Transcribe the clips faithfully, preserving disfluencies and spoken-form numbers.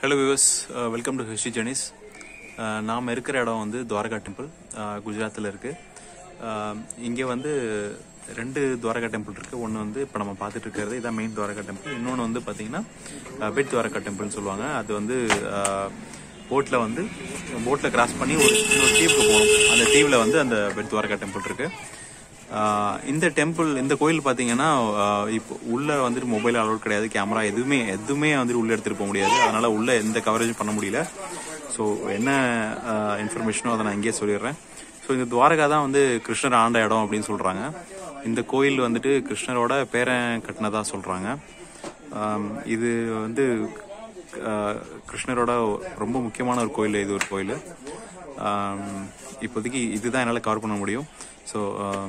Hello viewers, welcome to history journeys. நாம் இருக்கிற இடம் வந்து துவாரகா டெம்பிள், குஜராத்தில் இருக்குது. இங்கே வந்து ரெண்டு துவாரகா டெம்பிள் இருக்குது. ஒன்று வந்து இப்போ நம்ம பார்த்துட்டு இருக்கிறது இதான் மெயின் துவாரகா டெம்பிள். இன்னொன்று வந்து பார்த்திங்கன்னா பெட் துவாரகா டெம்பிள்னு சொல்லுவாங்க. அது வந்து போட்டில் வந்து போட்டில் கிராஸ் பண்ணி ஒரு ஒரு தீவுக்கு போகணும். அந்த தீவில் வந்து அந்த பெட் துவாரகா டெம்பிள் இருக்குது. இந்த டெம்பிள் இந்த கோயில் பார்த்தீங்கன்னா இப்போ உள்ள வந்துட்டு மொபைல் அலோட் கிடையாது, கேமரா எதுவுமே எதுவுமே வந்துட்டு உள்ள எடுத்துகிட்டு போக முடியாது. அதனால உள்ள எந்த கவரேஜும் பண்ண முடியல. ஸோ என்ன இன்ஃபர்மேஷனோ அதை நான் இங்கேயே சொல்லிடுறேன். ஸோ இந்த துவாரகா தான் வந்து கிருஷ்ணர் ஆண்ட இடம் அப்படின்னு சொல்கிறாங்க. இந்த கோயில் வந்துட்டு கிருஷ்ணரோட பேரன் கட்டினதா சொல்கிறாங்க. இது வந்து கிருஷ்ணரோட ரொம்ப முக்கியமான ஒரு கோயில். இது ஒரு கோயில். இப்போதைக்கு இதுதான் என்னால் கவர் பண்ண முடியும். ஸோ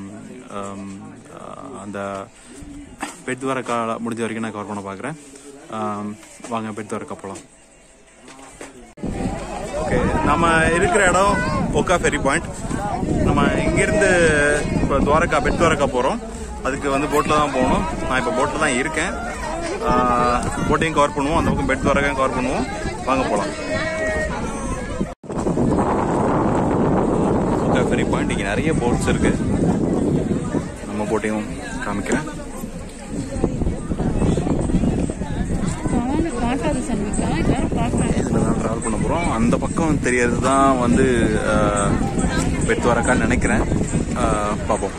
அந்த பெட் துவாரகா முடிஞ்ச வரைக்கும் நான் கவர் பண்ண பார்க்குறேன். வாங்க பெட் துவாரகா போகலாம். ஓகே, நம்ம இருக்கிற இடம் ஒக்கா ஃபெரி பாயிண்ட். நம்ம இங்கேருந்து இப்போ துவாரகா பெட் துவாரகா போகிறோம். அதுக்கு வந்து போட்டில் தான் போகணும். நான் இப்போ போட்டில் தான் இருக்கேன். போட்டையும் கவர் பண்ணுவோம், அந்த பக்கம் பெட் துவாரகாயும் கவர் பண்ணுவோம். வாங்க போகலாம். ஒக்கா ஃபெரி பாயிண்ட், இங்கே நிறைய போட்ஸ் இருக்கு. நம்ம போட்டையும் காமிக்கிறேன். இதில் தான் ட்ராவல் பண்ண போகிறோம். அந்த பக்கம் தெரியறது தான் வந்து பெட் துவாரகான்னு நினைக்கிறேன். பார்ப்போம்.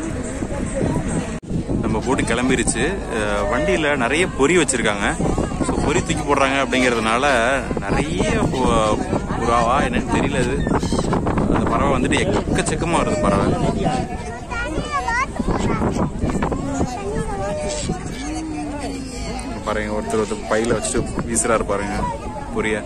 நம்ம போட்டு கிளம்பிருச்சு. வண்டியில் நிறைய பொறி வச்சுருக்காங்க. ஸோ பொறி தூக்கி போடுறாங்க அப்படிங்கிறதுனால நிறைய புறாவா என்னன்னு தெரியல. அது அந்த பறவை வந்துட்டு எக்கச்சக்கமாக வருது பறவை. பாருங்க, ஒருத்தர் ஒருத்தர் பையில வச்சுட்டு வீசுறாரு பாருங்க பொரிய.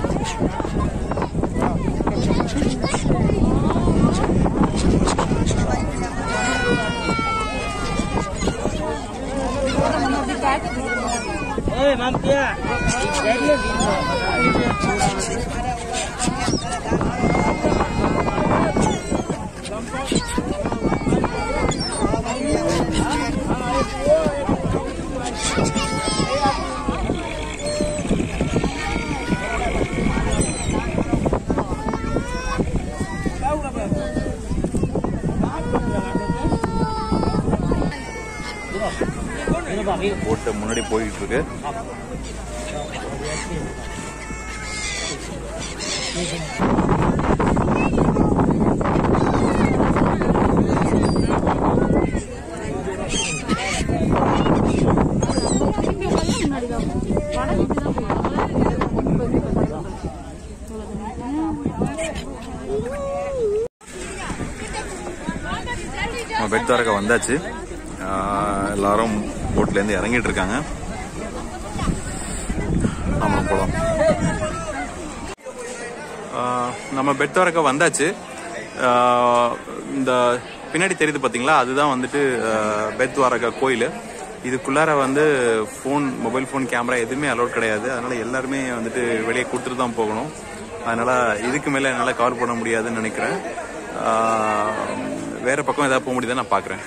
போட்டு முன்னாடி போயிட்டு இருக்கு. பெட் துவாரகா வந்தாச்சு. எல்லாரும் போட்லேருந்து இறங்கிட்டு இருக்காங்க. நம்ம போகலாம். நம்ம பெட் துவாரகா வந்தாச்சு. இந்த பின்னாடி தெரியுது பார்த்தீங்களா, அதுதான் வந்துட்டு பெட் துவாரகா கோயில். இதுக்குள்ளார வந்து ஃபோன் மொபைல் ஃபோன் கேமரா எதுவுமே அலோட் கிடையாது. அதனால எல்லாருமே வந்துட்டு வெளியே கொடுத்துட்டு தான் போகணும். அதனால இதுக்கு மேலே என்னால் கவர் பண்ண முடியாதுன்னு நினைக்கிறேன். வேற பக்கம் ஏதாவது போக முடியுதா நான் பார்க்குறேன்.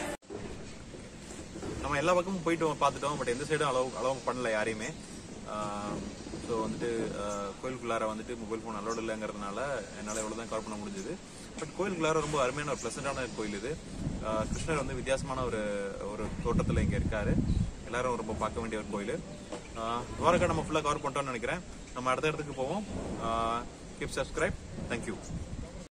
நம்ம எல்லா பக்கமும் போயிட்டு பார்த்துட்டோம். பட் எந்த சைடும் அலோவ் அலோவ் பண்ணல யாரையுமே. ஸோ வந்துட்டு கோயிலுக்குள்ளார வந்துட்டு மொபைல் ஃபோன் அலோடு இல்லைங்கிறதுனால என்னால் எவ்வளோ தான் கவர் பண்ண முடிஞ்சது. பட் கோயிலுக்குள்ளார ரொம்ப அருமையான ஒரு ப்ளசண்டான கோயில் இது. கிருஷ்ணர் வந்து வித்தியாசமான ஒரு ஒரு தோட்டத்தில் இங்கே இருக்காரு. எல்லாரும் ரொம்ப பார்க்க வேண்டிய ஒரு கோயில். துவாரகா நம்ம ஃபுல்லாக கவர் பண்ணிட்டோம்னு நினைக்கிறேன். நம்ம அடுத்த இடத்துக்கு போவோம். Keep subscribe. தேங்க்யூ.